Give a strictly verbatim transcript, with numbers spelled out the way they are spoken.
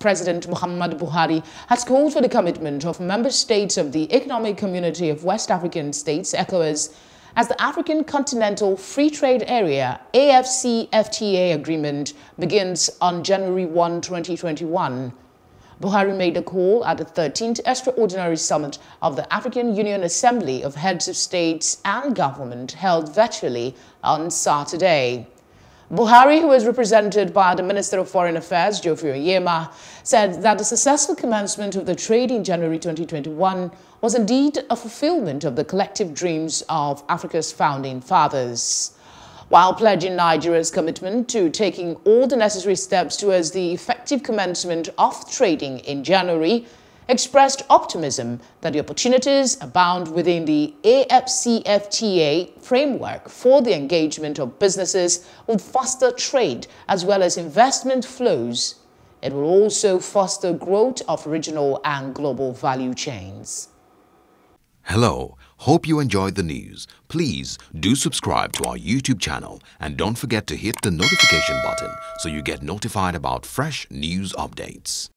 President Muhammadu Buhari has called for the commitment of member states of the Economic Community of West African States, ECOWAS, as the African Continental Free Trade Area A F C F T A agreement begins on January first, twenty twenty-one. Buhari made the call at the thirteenth Extraordinary Summit of the African Union Assembly of Heads of States and Government held virtually on Saturday. Buhari, who is represented by the Minister of Foreign Affairs, Geoffrey Oyema, said that the successful commencement of the trade in January twenty twenty-one was indeed a fulfillment of the collective dreams of Africa's founding fathers. While pledging Nigeria's commitment to taking all the necessary steps towards the effective commencement of trading in January, expressed optimism that the opportunities abound within the A F C F T A framework for the engagement of businesses will foster trade as well as investment flows. It will also foster growth of regional and global value chains. Hello, hope you enjoyed the news. Please do subscribe to our YouTube channel and don't forget to hit the notification button so you get notified about fresh news updates.